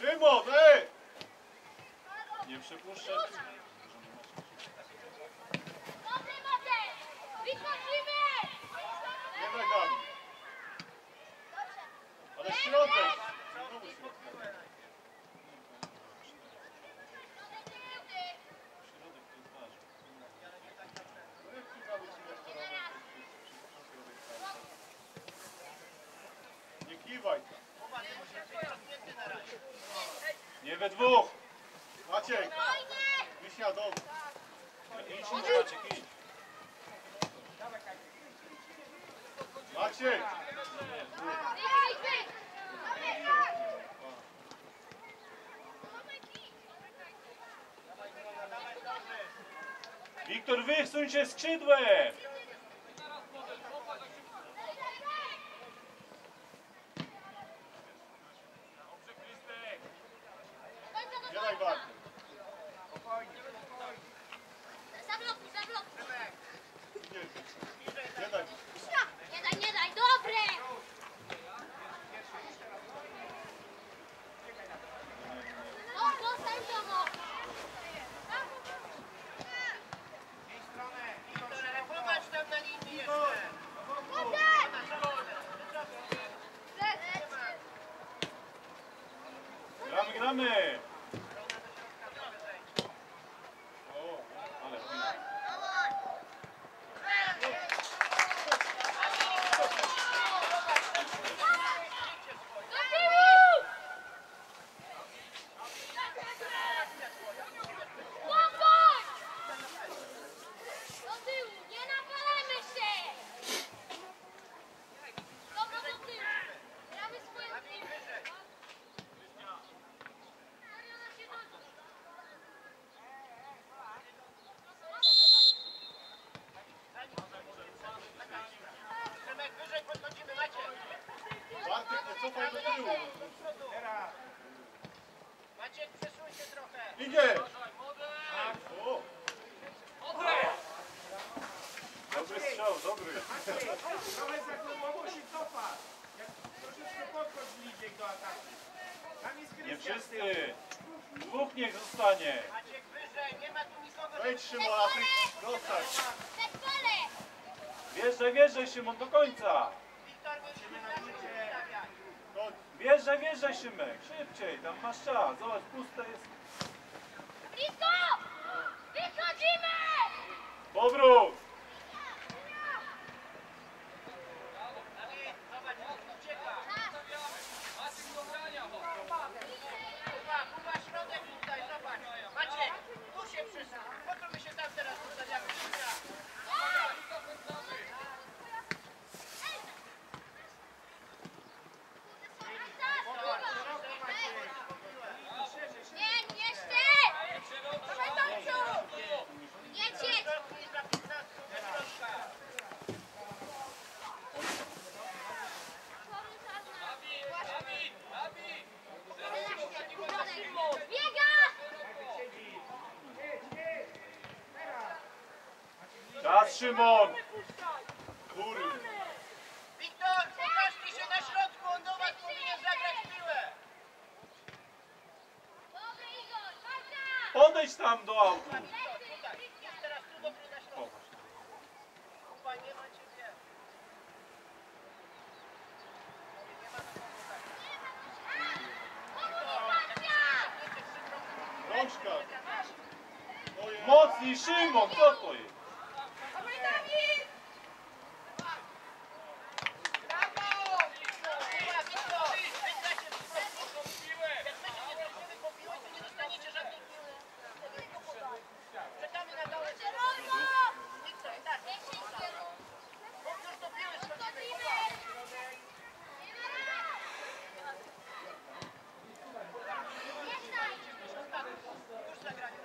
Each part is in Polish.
Szymon, ej! Nie przepuszczaj. Dobry Matej! Wychodzimy! Nie nogami. Ale środek. Znowu środek. Nie kiwaj. Nie we dwóch. Maciek. Wiśnia do mnie. Idź, Maciek, idź. Maciek. Wiktor, wysuń się skrzydłem. Nie najbardziej. Zablokuj, zablokuj. Nie daj. Nie daj, dobre! O, dostań to no. Popatrz tam na linii jeszcze! Gramy, gramy. O, ale Do tyłu! Spokój! Do tyłu, nie napalamy się! Dobra, do tyłu. Gramy swoje team. Mariana się godzi. Przemek, wyżej podchodzimy, Maciek! Bartek, nie cofaj do tyłu. Maciek, przesuń się trochę! Idzie. O. Dobry strzał, dobry. Trochę za grubowo się cofa. Jak troszeczkę podchodź bliżej do ataku. Tam jest Nie Krystian. wszyscy. Dwóch niech zostanie. Maciek, wyżej, nie ma tu nikogo! Wejdź, Szymon, a ty zostań. Zespole! Wjeżdżaj, wjeżdżaj, Szymon, do końca. Wiktor, musimy na szybko ustawiać! Chodź. Wjeżdżaj, wjeżdżaj, Szymek. Szybciej, tam masz czas. Zobacz, puste jest. Blisko! Wychodzimy! Powrót. Dawid, zobacz, ucieka! Kuba, środek tutaj, zobacz! Maciek, tu się przesuń! Po co my się tam teraz ustawiamy? Nie, jeszcze! Dawaj, Tomciu! Jedź! Biega! Czas, Szymon. Kurde. Wiktor, pokażcie się na środku, on do was powinien zagrać piłę! Dobry Igor, walka! Podejdź tam do autu. Wiktor, tutaj, jest teraz tu do gry na środku. Kuba, nie ma ciebie. Nie ma Rączka. Mocniej, Szymon, co to jest? Dawaj, Dawid! Czekamy na dole. Wiktor, tak. Już do piły schodzimy. Już zagranie.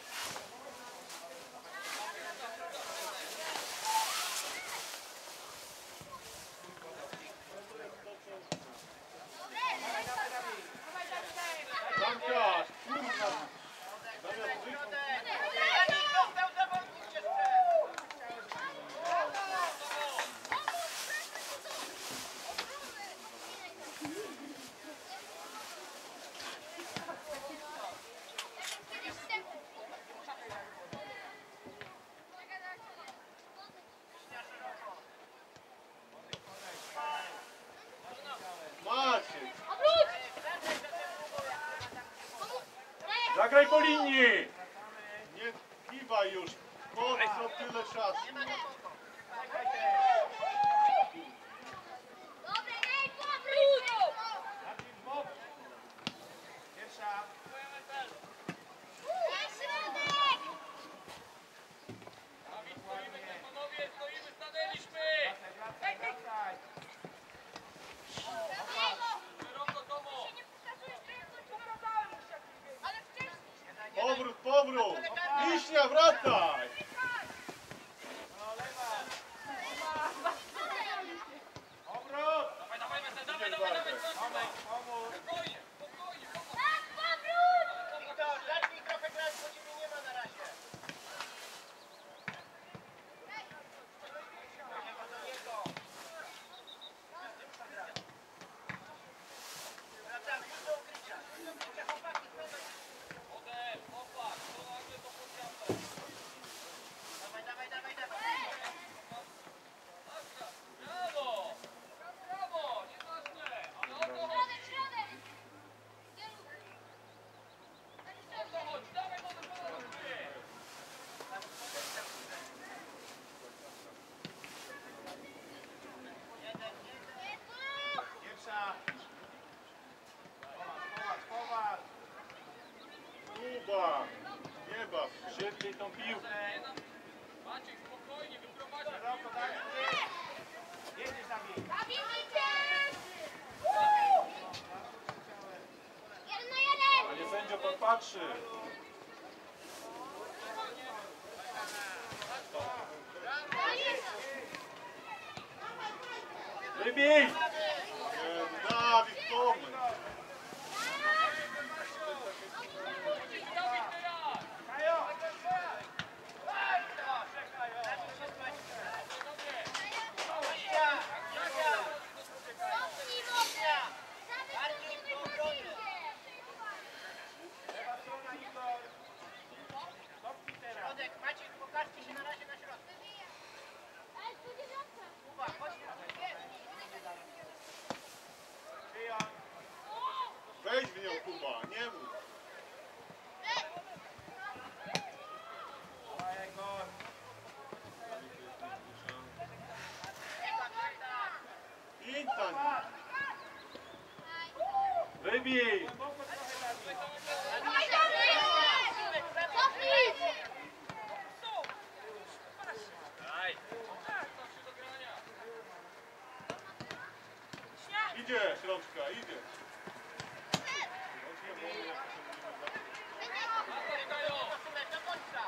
Zamka, kurwa. Zamiast Dostał zawodnik jeszcze. Zagraj po linii! Nie kiwaj już. Po co tyle czasu? Dobra, ej, powrót! Marcin, w bok. Pierwsza. Ej, środek! Panowie, stoimy, stanęliśmy! Wracaj, wracaj. Szeroko, Tomo! Ale wcześniej. Powrót, powrót! Wiśnia, wracaj! No, lewa. Obrót. Dawaj, Wesel, dawaj, Idziesz, dawaj, Bartek. dawaj! Pomóż. Spokojnie, spokojnie, pomóż! Tak, powrót! Wiktor, zacznij trochę grać, bo ciebie nie ma na razie. Nie ma do niego. Wracamy, już do ukrycia. Już do ukrycia, chłopaki, Potem, opak, to nagle to podjazdę! dawaj, dawaj, dawaj, dawaj. Brawo! Brawo! Nieważne! Ale o to chodź! Środek, środek! Nie rób. O to chodź! Dawaj, może ponad gry! Pierwsza. Powar. Kuba! Nie baw. Szybciej tą piłkę. Maciek, spokojnie, wyprowadź! Szeroko, Dawid, ty. Jedziesz, Dawid. Dawid, idziesz! Jeden na jeden! Panie sędzio, pan patrzy. Wybij! Dawid, pomyśl. Dawid, teraz! Kajo. Cofnij wodę! Bardziej do obrony. Lewa strona, Igor. Kopnij teraz. Środek, Maciek, pokażcie się na razie na środku. Ej, tu dziewiątka! Kuba, chodź na Przyjąć. Wejdź w nią, Kuba, nie mów. Dawaj, Igor. Intan. Wybij! Głęboko trochę, Dawid. Dawaj, Dawid! Cofnij! Daj! Starczy do grania! Idzie, środka, idzie. Środka, bo jak Dawaj, Kajo! Do końca.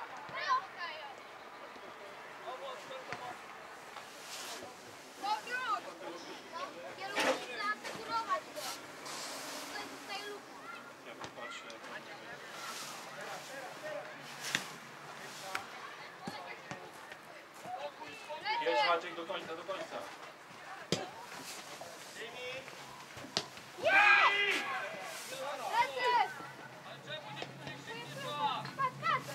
Powrót! Kierownik zaasekurować go. To jest tutaj luka. Ja popatrzę. Jedź Maciek do końca, do końca. Lecę! Ale czemu nie krzyknie czas? Patrz, patrz!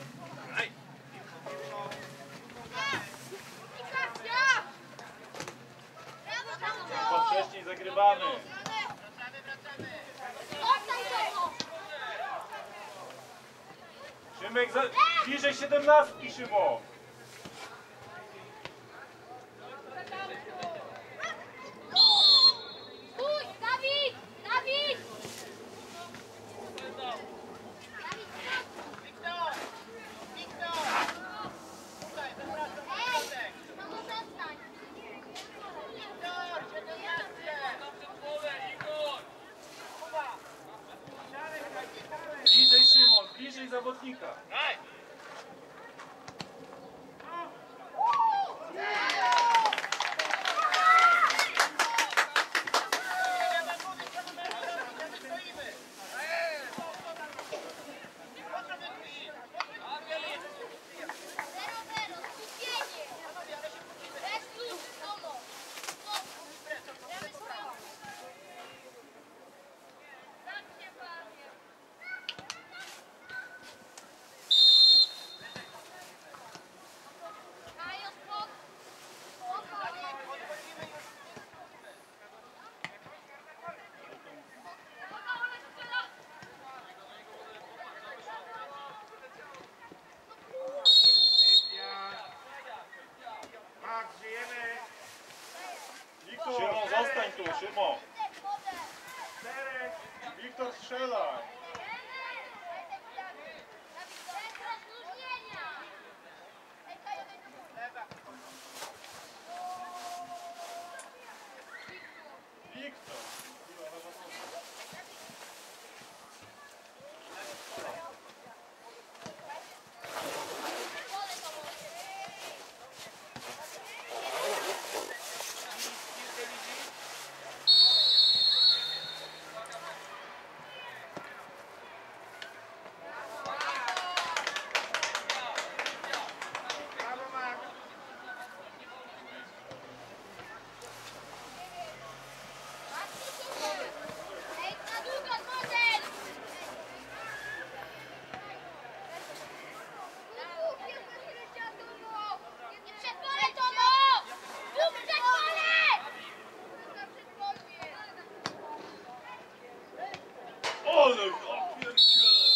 Komunikacja! Brawo, Chyba brawo! wcześniej zagrywamy. Wracamy, wracamy. Oddaj to! Szymek, bliżej 17, Szymon. Stój! Dawid! Dawid! Dawid, Wiktor! Wiktor! Tutaj, zapraszam na ej! środek. Mamo, przestań! Wiktor, 17! Na przedpole, Igor! Kuba! Bliżej Szymon, bliżej zawodnika. Daj! Nie ma mówić, co my mamy robić, a my stoimy. Po co wy tu iść? Dawid! 0-0, skupienie! Panowie, ale się kłócimy. Bez luz, Tomo! Gramy swoją... Tak się bawię. Szymon. Czterech. Wiktor strzelaj. Wiktor. Brawo, Mark. Ole, ja pierdzielę.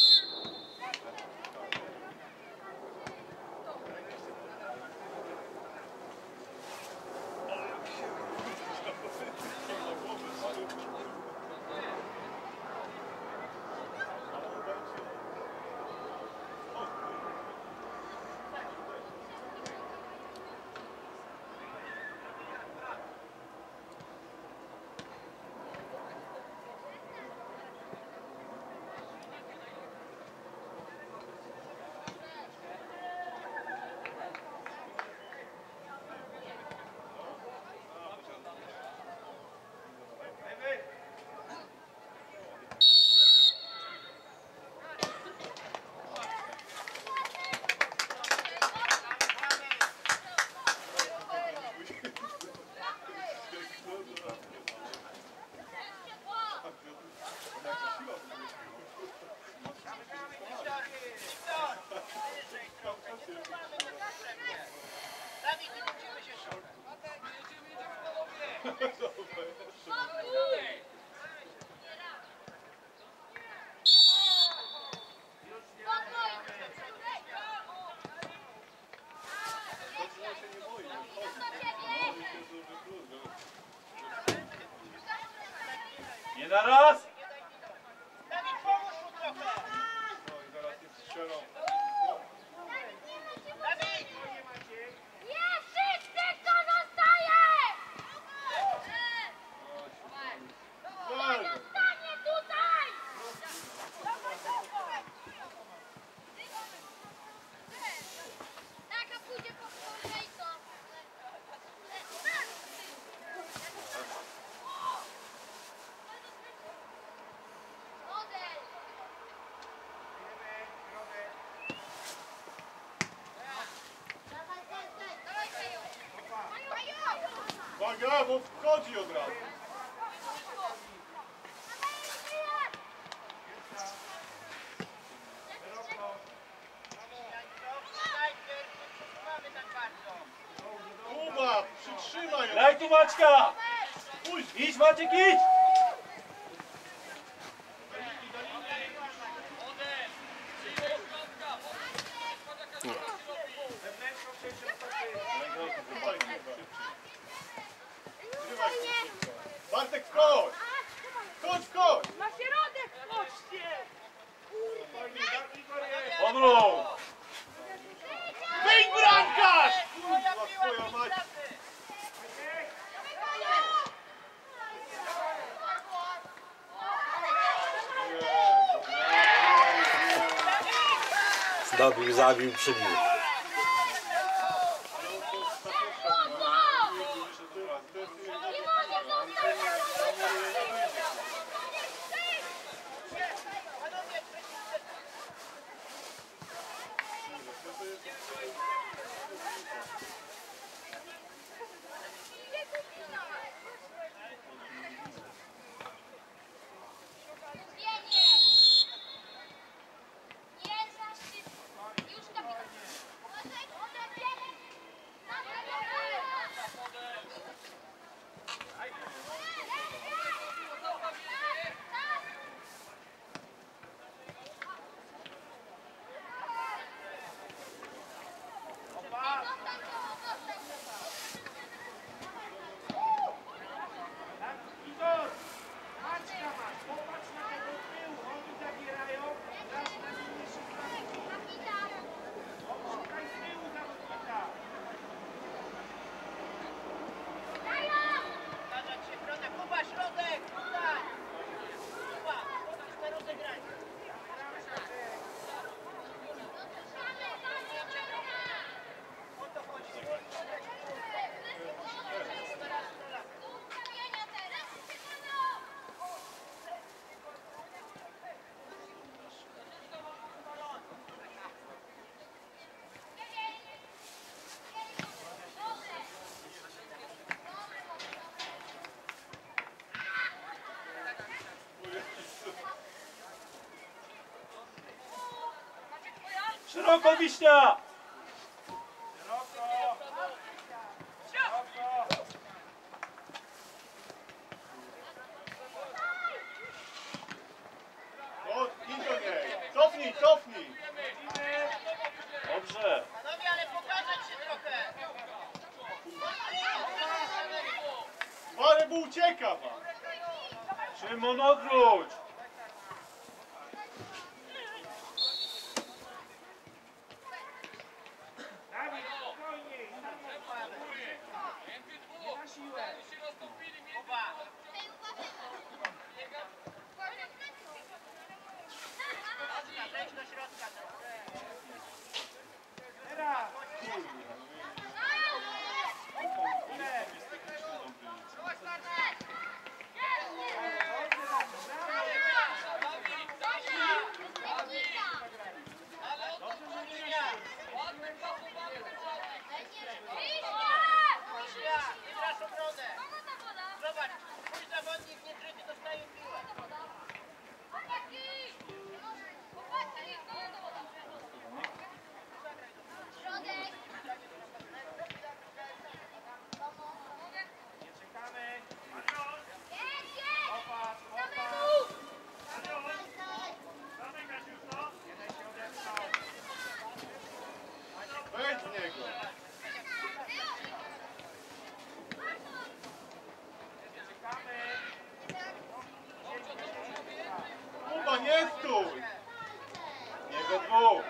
Dawid, nie musimy się szukać. Nie na raz. Dawid, pomóż mu trochę. No i zaraz nie strzelą. Dawid! Nie macie. Walczę. Taka pójdzie po kolejko. Model. Dawaj, Kajo. Uwaga, bo wchodzi od razu. Najpierw nie przesuwamy tak bardzo. Kuba, przytrzymaj ją. Daj tu Maćka. Pójdź. Idź Maciek, idź. Wewnętrzną przejścią skoczy. Zrywaj, szybciej. Zrywaj szybciej. Bartek, wchodź. Wchodź, wchodź. Na środek chodźcie! Spokojnie, Igor jest. Obrót. Wyjdź bramkarz! Moja Kurwa, piła twoja z mać. pracy. Zdobił, zabił, przybił. Panowie, Nie za szybko. Już kapitan. Szeroko, Wiśnia! Szeroko! Szeroko! O, idź do niej. Cofnij, cofnij. Dobrze. Panowie, ale pokazać się trochę. Parę mu ucieka wam. Szymon, odwróć! Dawid, spokojniej! Nie na siłę! Kuba. Wejdź do środka trochę. Teraz! Wygrasz obronę. Zobacz, twój zawodnik niekryty dostaje piłę. Nie czekamy! Popatrz, popatrz! Jeden się odepchnął! Wejdź w niego. Czekamy! Kuba, nie stój. Nie we dwóch.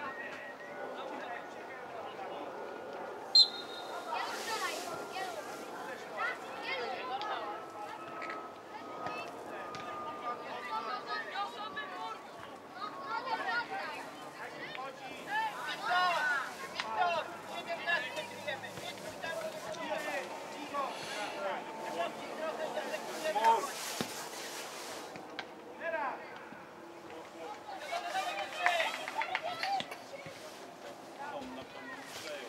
Wiktor, 17 kryjemy. Nie stój tam, Cicho! trochę zasekujemy. Mur. Teraz! Są na pewno przejął.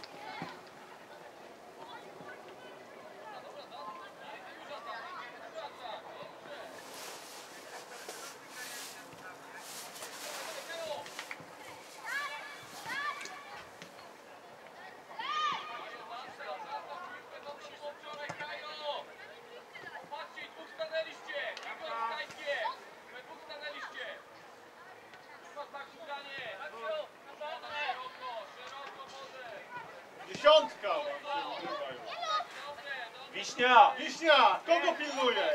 Patrzcie, dwóch stanęliście! Wykorzystajcie! We dwóch stanęliście! Chyba tak szukanie! Szeroko, szeroko może! Dziesiątka wam się wygrywa już. Dobre, dobre! Wiśnia! Wiśnia, kogo pilnujesz?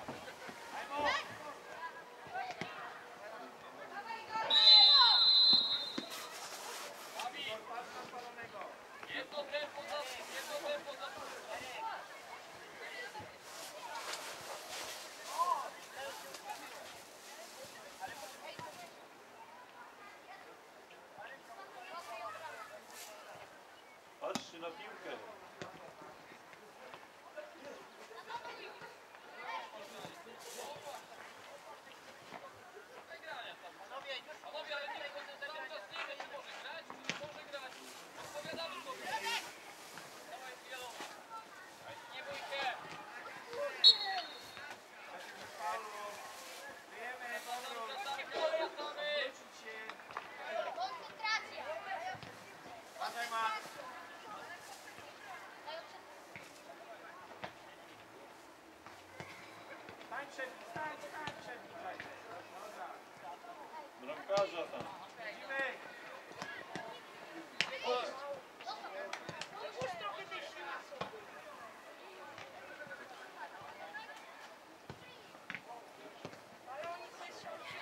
Jedno tempo za jedno tempo za Patrzcie na piłkę. Panowie, już Panowie, ale nie, cały czas nie wiem, czy może grać, czy nie może grać. Odpowiadamy sobie. Dawaj, Fio. Nie bój się. Paulu! Wyjemy, powrót! Wracamy. Wrócić się! Koncentracja! Uważaj, Max! Stań przed nim, stań przed nim! Dobra! Bramkarza tam. Widzimy! Puść trochę tej siły sobie. Ale oni coś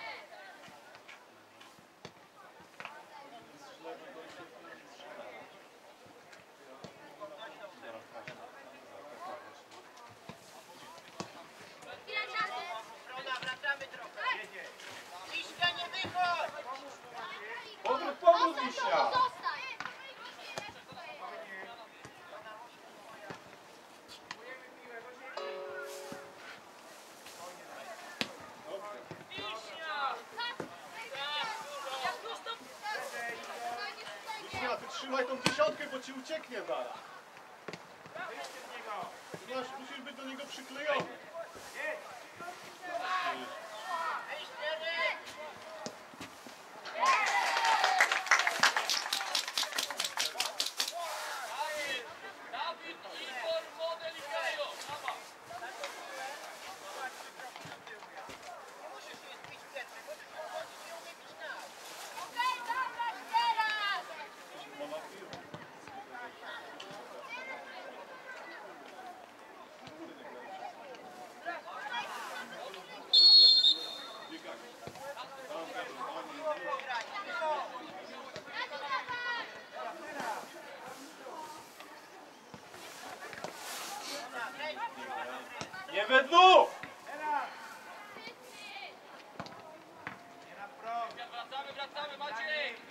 Chwila czasu! obrona, wracamy trochę. Jedzie! Liśka, nie wychodź! Powrót, Wiśnia! Zostań! Spokojnie! Kupujemy piłę do ziemi! Spokojnie! Wiśnia! Jak prosto Wyżej, Igor! Wiśnia, ty trzymaj tą dziesiątkę, bo ci ucieknie zaraz. Wyjdźcie z niego! Ty musisz być do niego przyklejony. Jedź! Wyjść, Jerry!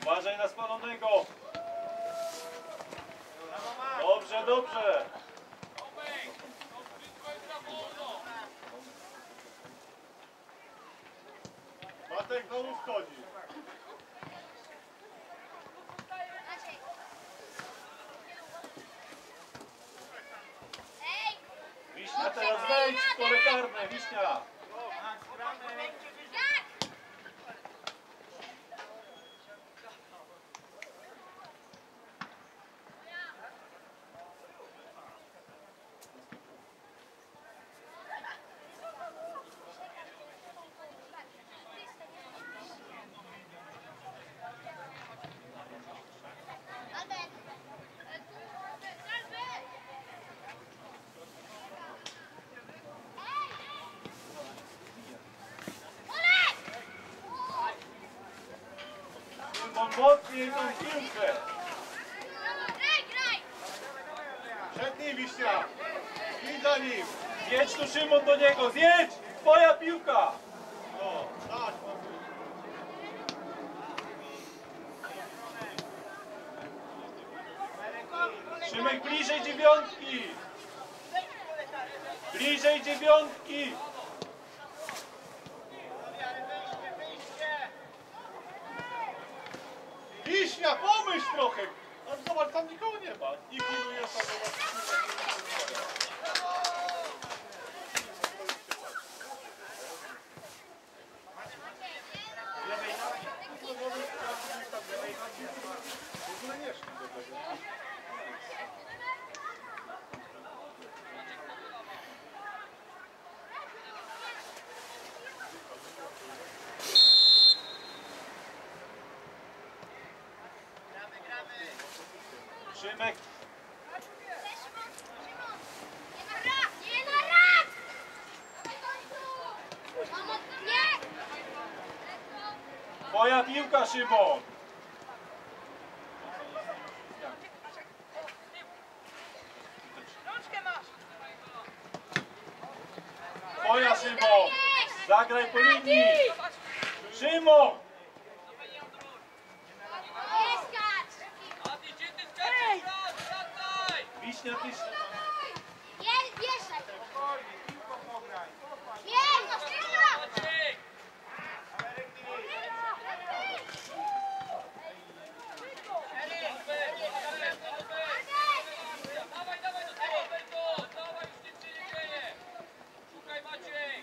Uważaj na spalonego. Dobrze, dobrze. Tomek, to wszystko jest za wolno. Matek znowu wchodzi. Maciej. Ej! Wiśnia teraz wejdź w pole karne, Wiśnia. Jak? Albert! Albert! Olek! Szymon, mocniej tą piłkę. Graj, graj! Przed nim Wiśnia. I za nim. Zjedź tu Szymon do niego, zjedź! Twoja piłka! No, tak. Szymek, bliżej dziewiątki! Bliżej dziewiątki! Wiśnia, pomyśl trochę. Ale zobacz, tam nikogo nie ma. I pilnuje sobie. W ogóle nie szli do tego. Szymek, Nie na rak! Mamo, nie! twoja piłka, Szymon! Rączkę masz. Twoja, Szymon! Zagraj po linii! Szymon! Nie skacz! Adi, gdzie ty skaczesz? Wracaj! Wiśnia, ty... Wjeżdżaj! Spokojnie, piłką pograj. Jedź! Szybko! Maciej! Dawaj, dawaj do tego, Alberto! Dawaj, już nic się nie dzieje! Szukaj Maciej!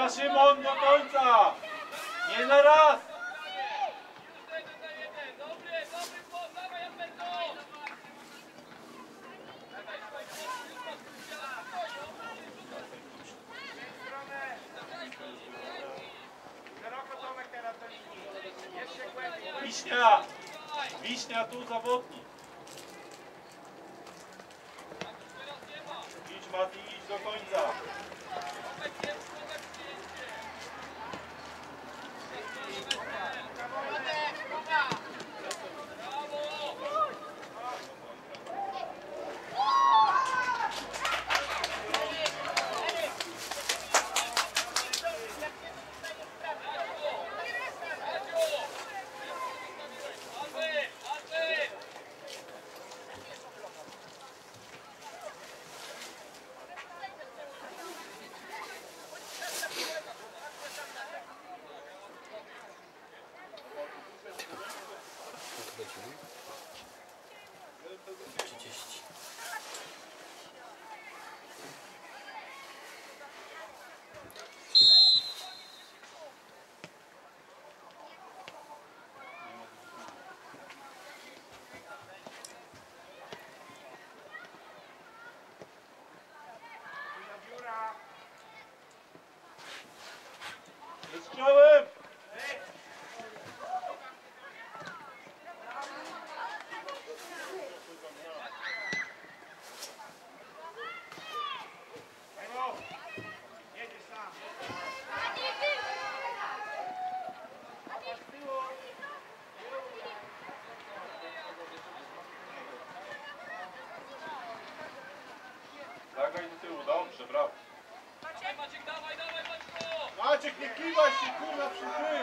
Dobra, Szymon, do końca! Nie na raz! Dobry, dobry błąd, dawaj Alberto! Szeroko Tomek teraz do linii. Jeszcze głębiej. Wiśnia! Wiśnia tu zawodnik. Idź Mati, idź do końca. Dziura. Wystrzałem! Ego. Jedziesz sam. Zagraj do tyłu, dobrze, brawo. Maciek, dawaj, dawaj, Maciek! Maciek, nie kiwaj się, kurwa, przy tym!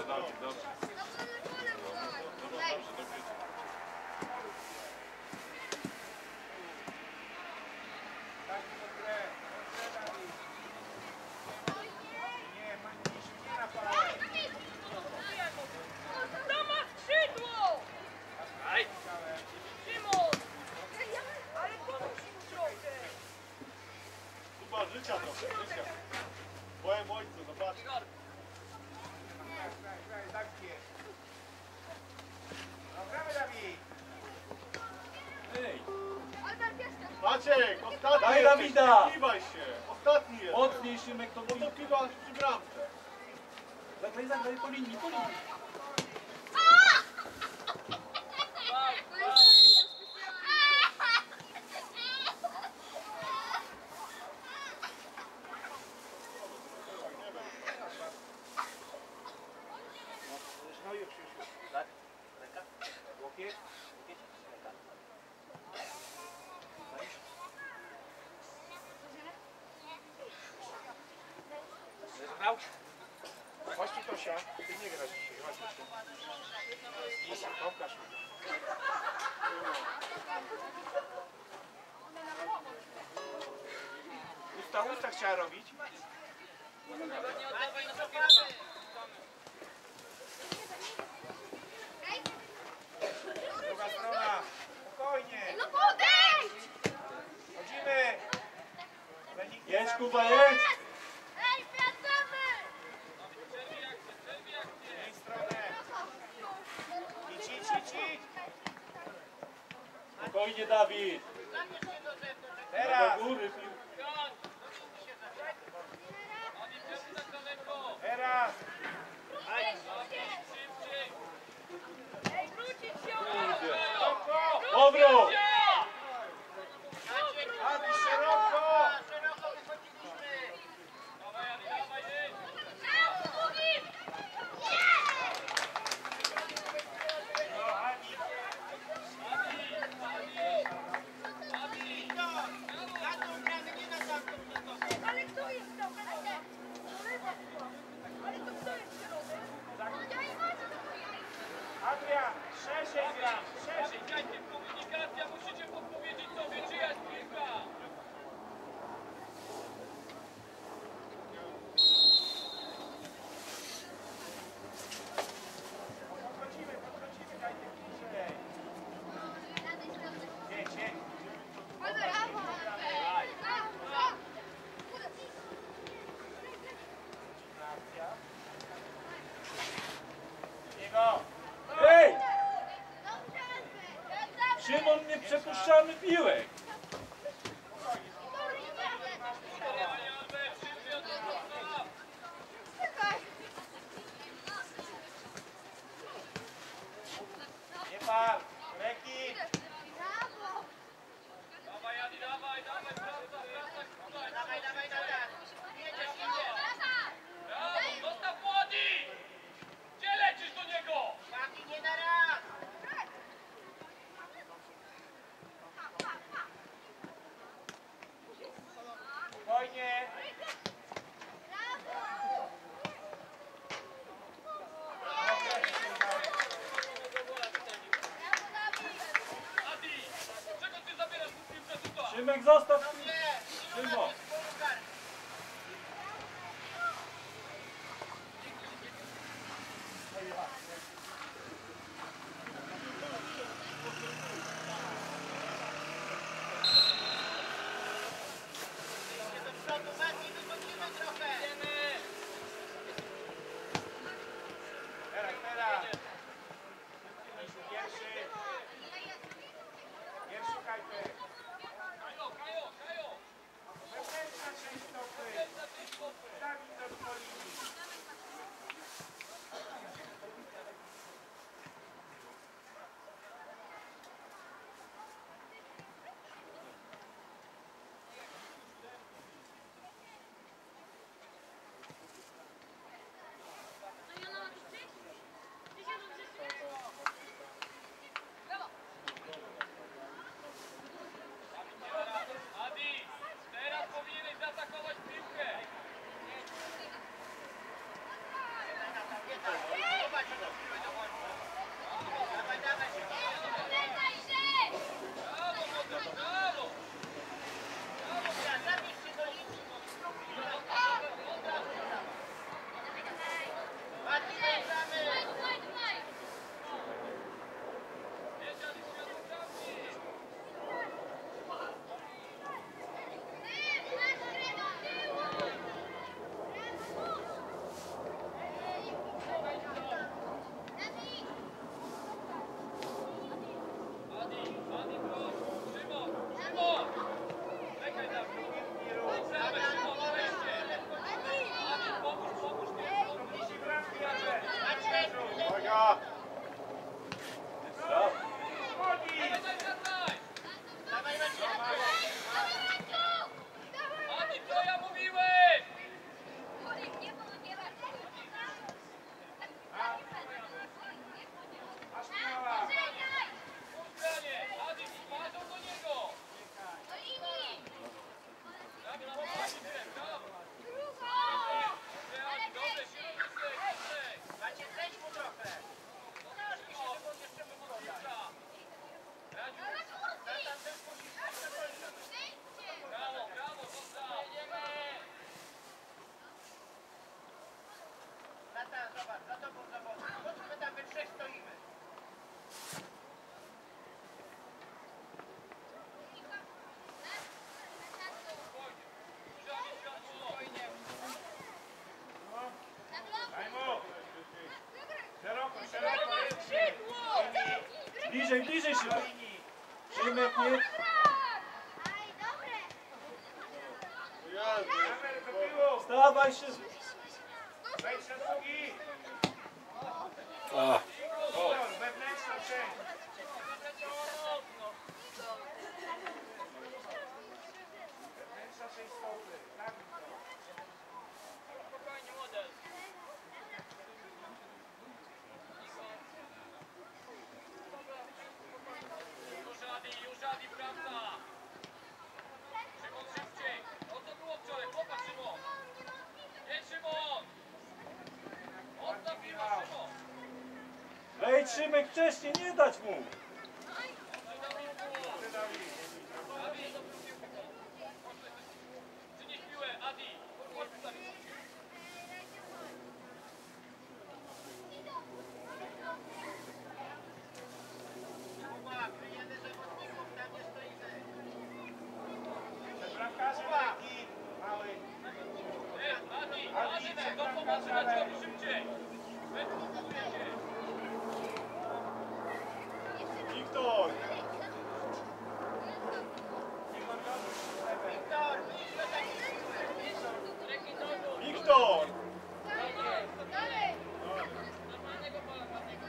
Dobrze, Dawid, dobrze. Dobrze, dobrze. Tak, dobre. Nie, nie napalaj. Kto ma skrzydło? Szymon! Ale pomóż im trochę. Chyba życia trochę, życia. Moim ojcu, zobacz. Tak jest. No, gramy, Dawid. Ej, Maciek, ostatni Daj jesteś, Dawida! nie kiwaj się. Ostatni jest. mocniej Szymek to No to boli. kiwasz przy bramce. Zagraj po linii, po linii. No już. Tak? Ręka? Łokieć? Zeżynał? Chodź tu, Tosia. Ty nie grasz dzisiaj. Chodź tu. Isa, pokaż mi. Usta chciała robić. Nie oddawaj na papierę. Druga strona. Spokojnie. No podejdź! Chodzimy. Ale nikt nie Jedź nam- Kuba, jedź! Ej, wracamy! W jej stronę. Idź. Spokojnie Dawid! Zabierz się do zewnątrz. Teraz. Do góry pił. Teraz. Ej, wrócić się! Szeroko. Powrót! Adi, szeroko. Szeroko wychodziliśmy. No, Adi. Na tą gramy, nie na tamtą. Ale kto jest tam? Ale to kto jest w środku? Adrian, szerzej gram. Szerzej. Najpierw komunikacja, musicie podpowiedzieć sobie, czyja jest piłka. Podchodzimy, dajcie bliżej. Jedź. Niego. Ej! Szymon, nie przepuszczamy piłek! Nie pal. Reki. Dawaj, Adi, dawaj, wraca, tutaj. Dawaj. Jedziesz. Brawo, zostaw młodzi! Gdzie lecisz do niego? Paki, nie na raz. Spokojnie. Adi, czego ty zabierasz piłkę tutaj? Szymek, zostaw! Nie. Szymon! Do przodu, Mati, wychodzimy trochę. Teraz. Pierwszy Kajpek. Kajo! Wewnętrzna część stopy. Dawid do linii. Szymek. Szymek, nie. Jezu. Kamer do tyłu. Wstawaj się. Wejdź na drugi. A, Wiktor, wewnętrzna część. Wewnętrzna część stopy. Tak, Wiktor. Spokojnie, model. Już Adi, prawda? Szymon, szybciej. O co było wczoraj? Popatrz, Szymon. Jedź, Szymon. Odstaw piłę, Szymon. Wejdź, Szymek, wcześniej, nie dać mu. Adi, przynieś piłę, Adi. Chodź tutaj. Kuba, kryjemy zawodników, tam nie stoimy. Przed bramkarzem taki mały. Adi, do pomocy Maciowi, szybciej. Wypróbujecie. Wiktor. Wiktor, wyjdź do takiej Ręki do góry. Wiktor. Normalnego pola ładnego.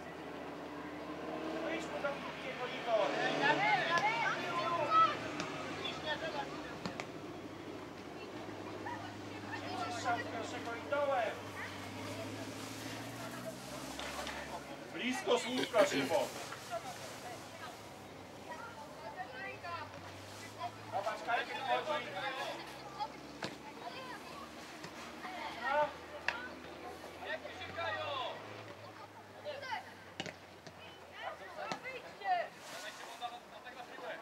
Wyjdź mu do drugiego, Igor. Strzał z pierwszego i dołem. Blisko słupka, Szymon. Zobacz, Kajkiem chodzi. Jak uciekają? Wyjdźcie! Dawaj, Szymon, atak na piłę.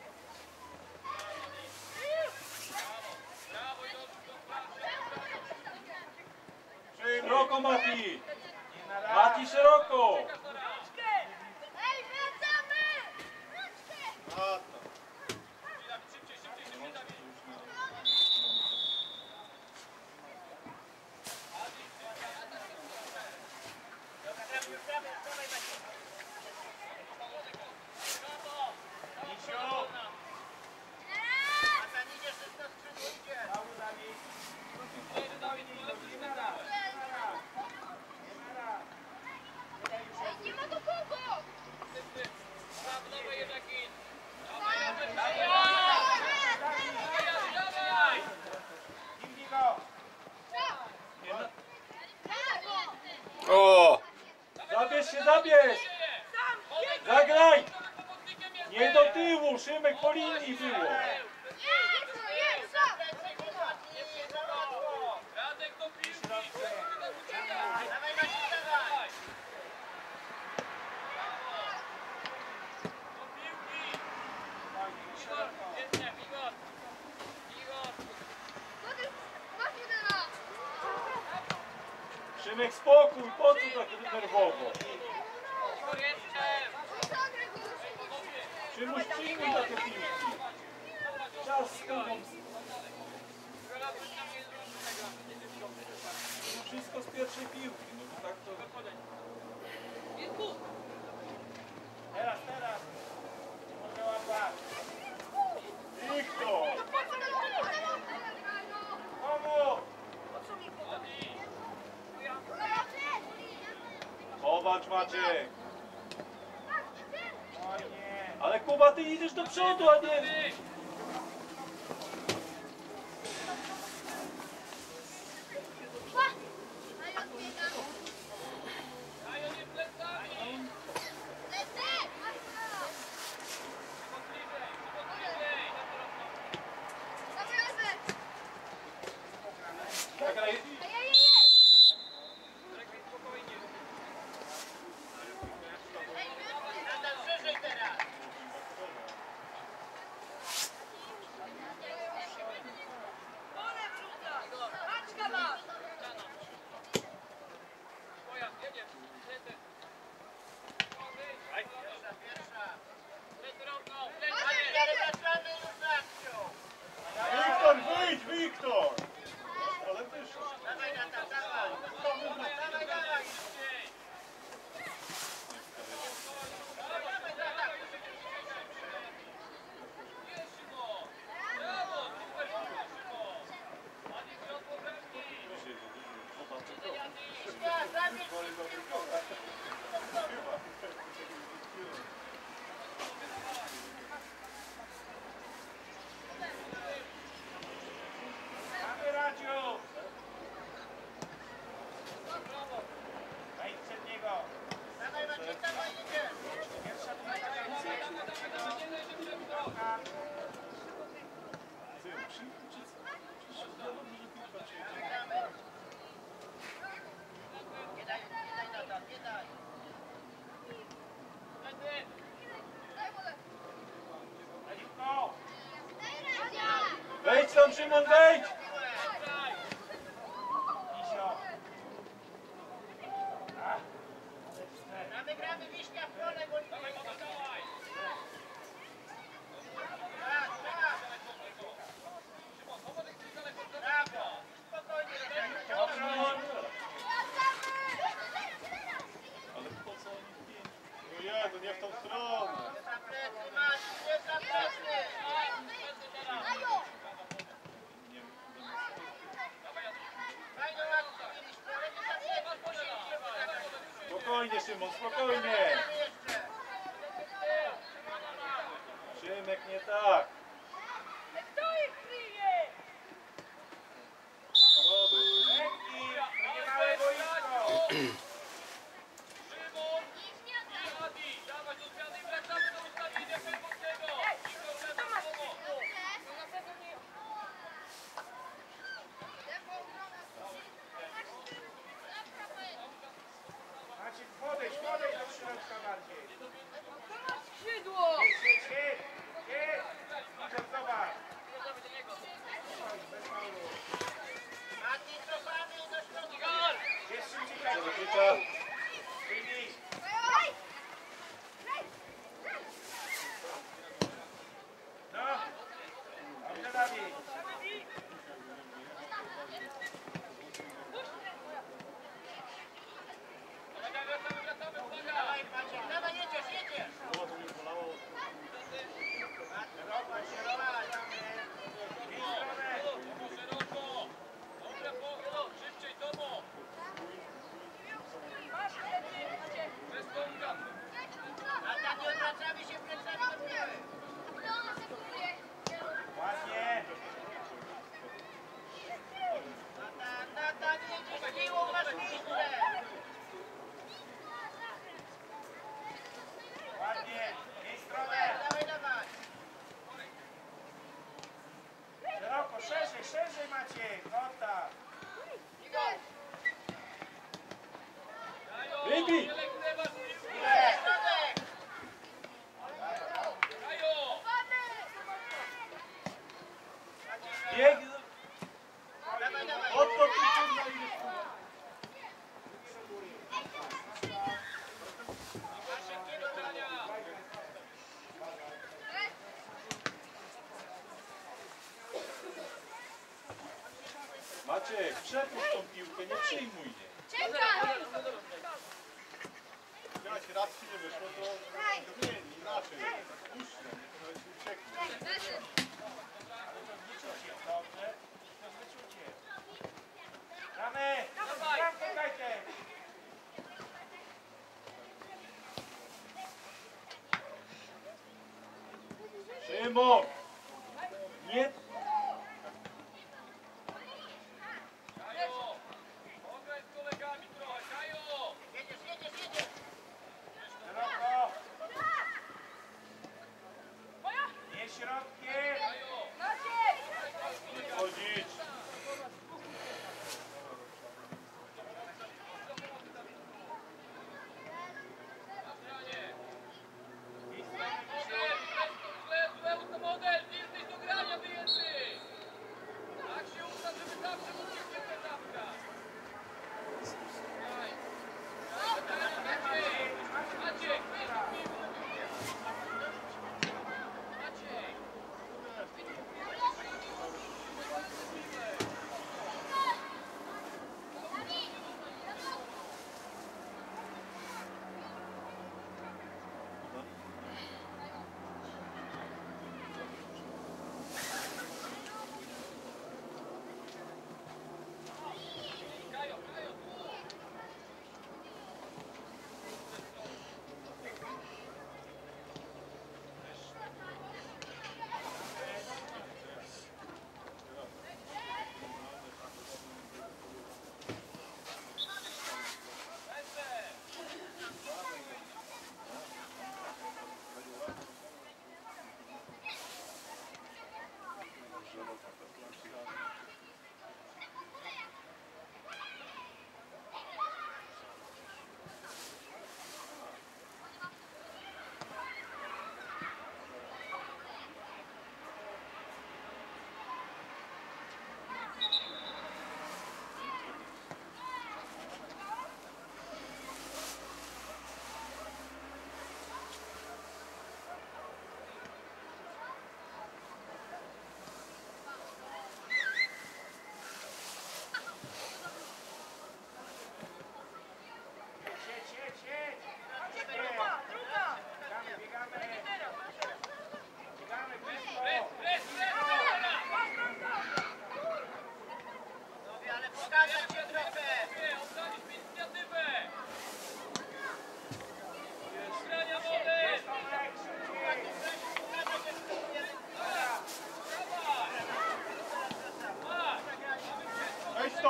Brawo, i do pracy. Szeroko, Mati. Nie na raz. Mati, szeroko. Ej, wracamy! A to. Szybciej, Dawid. Misiu. A tam idziesz, że to skrzydło idzie. Mały Dawid. Dawid, Nie na raz. Nie na raz. Nie na raz. Ej, nie ma do kogo! Dawaj, Jeżakin. Dawaj, Kiwnij go. o, Zabierz się, zabierz. Zagraj. Nie do tyłu, Szymek, po linii było. Radek do piłki. Dawaj, Maciej, dawaj. Do piłki. Spokojnie, szeroko. Igor. Masz Judela! Szymek, spokój, po co tak nerwowo? Igor, jeszcze. Zagraj go! Szymuś, przyjmuj takie piłki. Czas z tobą. Wszystko z pierwszej piłki, no to tak to... Teraz. Mogę łapać. Wiktor! Komu? Chować, Maciek. Oj nie. Ale Kuba, ty idziesz do przodu, a nie... Dają nie plecami. Zagraj. Nadal szerzej teraz. Wejdź tam, Szymon, wejdź! Isio. Gramy Wiśnia w pole, bo nie Ale po co oni pięć? No Jezu, nie w tą stronę. za plecy masz, nie za plecy! Fajną akcję mieliśmy, ale nie za plecy, musieliśmy zagrać. Spokojnie, Szymon, spokojnie! Jeszcze. Szymek, nie tak! Kto ich kryje? Lekki, minimalne boisko. Szymon i Adi. Dawać do zmiany i wracamy do ustawienia pierwotnego. Igor lewa słowo. No na pewno nie. Maciek, podejdź do środka bardziej. To ma skrzydło. Jedź. Idź, zobacz. Bez faulu. Mati, cofamy do środka. Igor! Jest szybciej, Rzuca. wyjmij. No. Dobrze, Dawid. Wracamy, uwaga! Dawaj, Maciek, dawaj, jedziesz. O, to mnie bolało. Szeroko, damy. W jej stronę. Szeroko! Dobre poko! Szybciej, Tomo! Masz plecy, macie. Bez kołka! A tak nie odwracamy się plecami do piły. Ładnie. Natan, jedziesz piłą, masz miejsce. Ładnie. W jej stronę. Dawaj. Szeroko, szerzej Maciek. No tak. Igor, Wybij! Nie lekceważ piłki! środek. Kajo! Bieg! Dawaj. Odtąd i kurwa i... Szybkiego grania! Maciek, przepuść tą piłkę, nie przyjmuj jej. Jak raz ci nie wyszło, to zmieni inaczej. Puśćcie, niech to ci ucieknie. Dobrze. To jest wyczucie. Gramy. Bramkę dajcie. Szymon! Nie... Kajo! Pograj z kolegami trochę, Kajo! Jedziesz. Szeroko. Nie środkiem. Maciek. Chodzić! Zlewu to model! Jesteś do grania wyjęty! Tak się uda, żeby zawsze mógł się piłkę zabrać! Maciek! Weź do piłki! Maciek!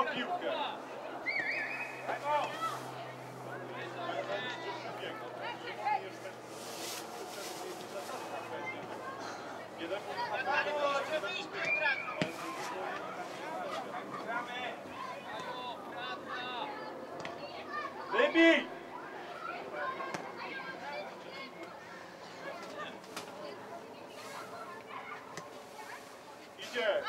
tą piłkę. Żeby iść do pracy. Wybij! Idzie.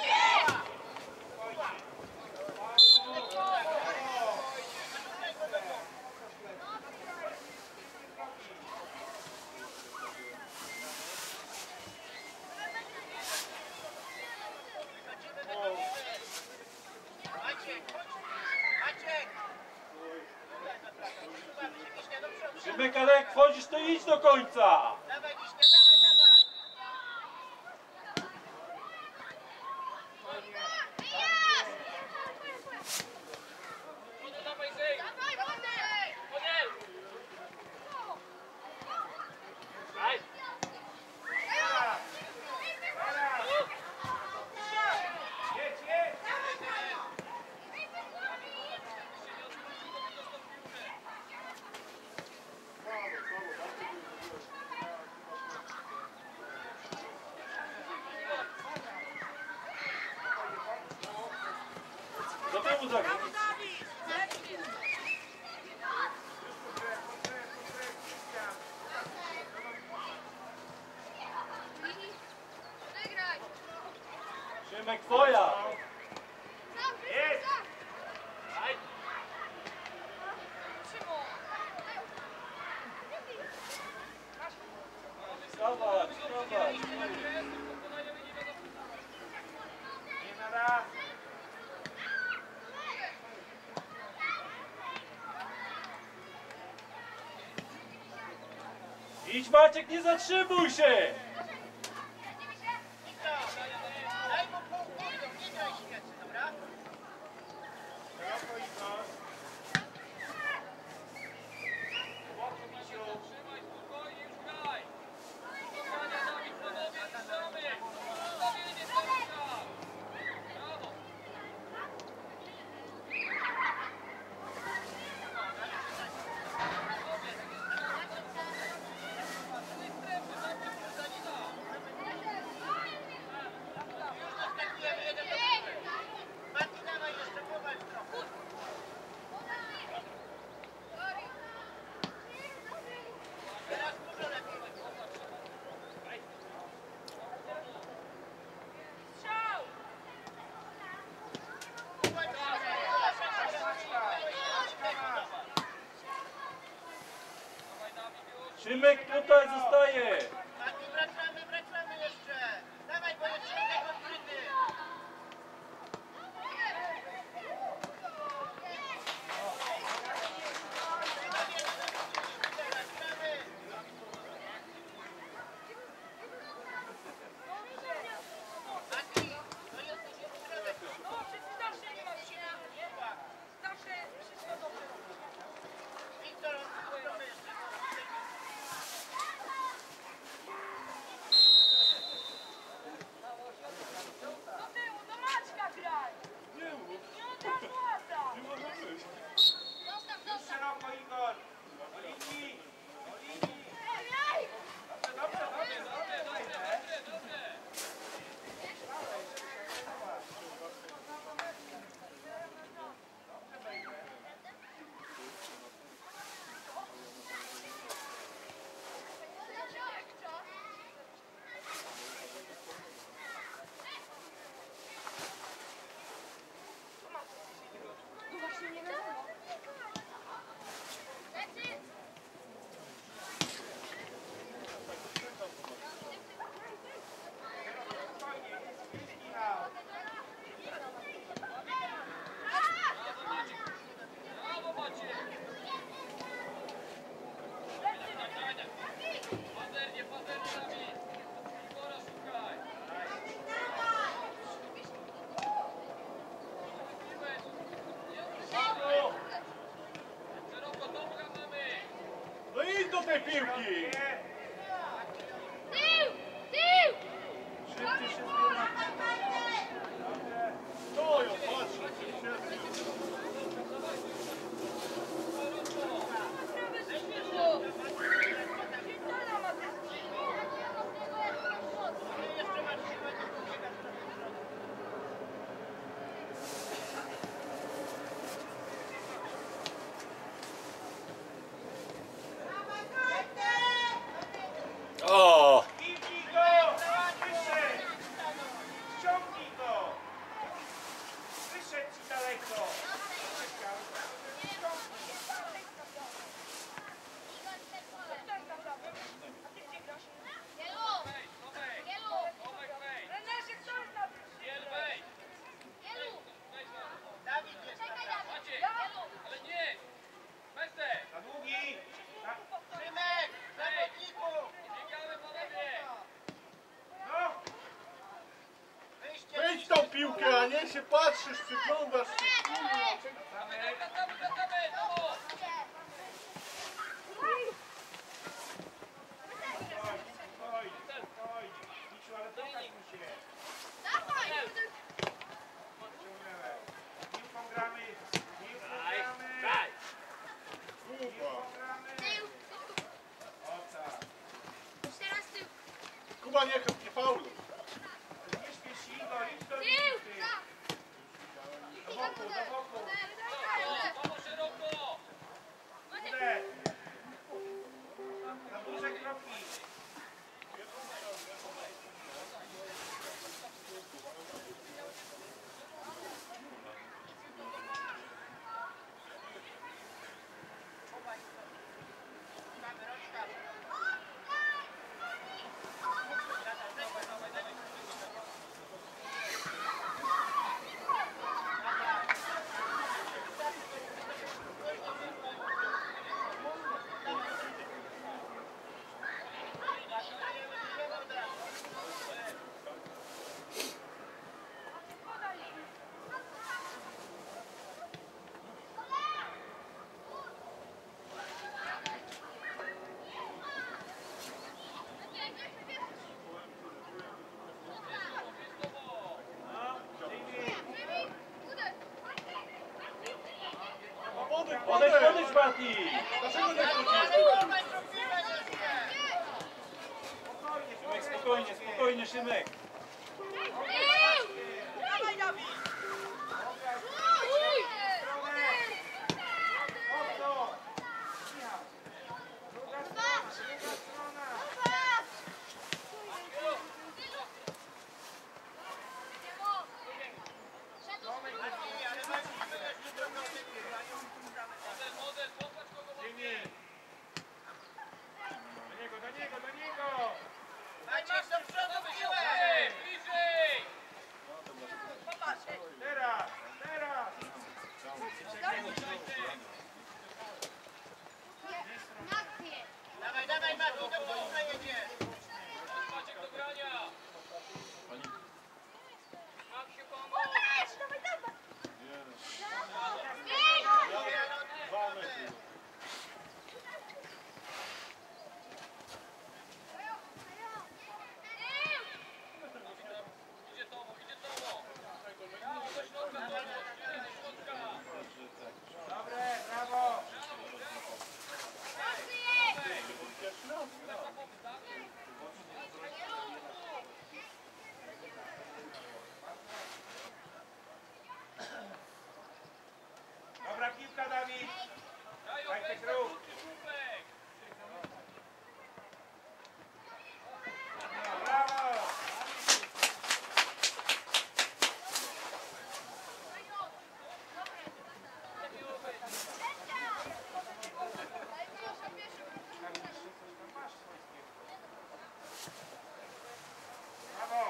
Maciek! Szymek, ale jak wchodzisz, to idź do końca! Dawaj, Wiśnia, dawaj, Przodu dawaj, Zej! Podel! Aj! Jedź, jedź! Do tyłu zagraj. Wygraj! Szymek, twoja! Jedź! Aj! Szymon! Wstawać, wstawać. Nie na raz! Idź, Maciek, nie zatrzymuj się! daj mu pół punktu, nie graj świecy, dobra? Szeroko i to. Trzymaj spokojnie, już graj! Spotkania, Dawid, panowie, ruszamy! Ustawienie cały czas! Brawo! Skakujemy jeden do drugiego. Mati, dawaj jeszcze, powalcz trochę. Teraz dużo lepiej. Strzał! Szymek, tutaj zostaje! Mati, wracamy jeszcze. Dawaj, bo jest środek odkryty. Mati, to jesteś w środek. No, wszyscy zawsze nie ma siebie, nie? Zawsze wszystko dobrze robią. Wiktor, trochę jeszcze. Do tyłu, do Maćka graj! Nie mów, Nie oddasz łata! nie może być. Zostaw, zostaw! Szeroko, Igor! O linii! O linii! Dobrze, dobrze, dobrze, dobrze, dobrze! No właśnie nie wiadomo. Brawo, Maciek! Pazernie, Dawid! Igora szukaj! Szeroko, dobra mamy! No idź do tej piłki! Tył! Tył! Szybciej się zbiera. Stoją, patrz, nie się patrzysz, przyglądasz się. Wracamy, no! Spokojnie. Misiu, ale pokaż mi się. Dawaj! Ciągnęłem. Piłką gramy. Piłką gramy. Kuba. Piłką gramy. Tył! O tak. Teraz tył! Kuba, nie fauluj. Nie śpiesz go, idź do Tył! limity. Tak! Do boku. Mało szeroko! Kurde. Na duże kroki. Odejdź Mati! Dlaczego nie wchodzisz? Spokojnie, spokojnie Szymek. Dawaj, Dawid! Mocno. Michał. Druga strona. Model, popatrz kogo ma. Jimmy. Do niego. Maciek do przodu piłę! Bliżej! Popatrz! Teraz. Dawaj, Maciek, do końca jedziesz! Maciek do grania! Mam się pomóc! 2 metry. Idzie tobą! Brawo, do środka, do środka! Dobre, brawo. Dobra piłka, Dawid. Dają Daj wejść ten na ruch. krótki słupek! Brawo. Brawo.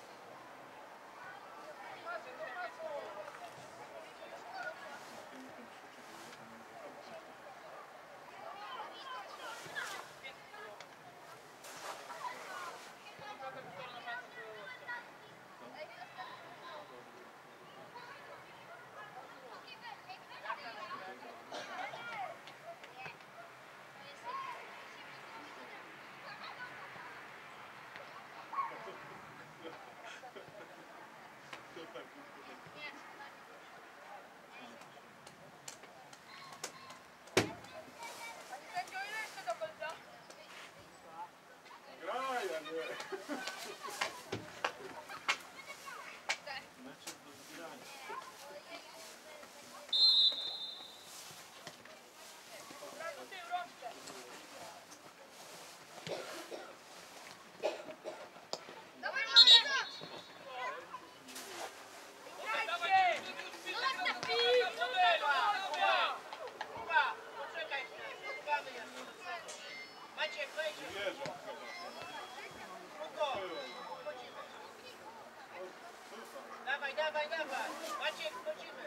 Sędzio, ile jeszcze do końca? Graj, a nie. Prawo tył, rączkę! Dawaj, Marek! Dawaj, Kuba, poczekaj, spotkamy jeszcze do przodu. Maciek, wejdź. Wierzę. Kuko, wchodzimy. Dawaj. Maciek, wchodzimy.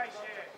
Trzymaj się.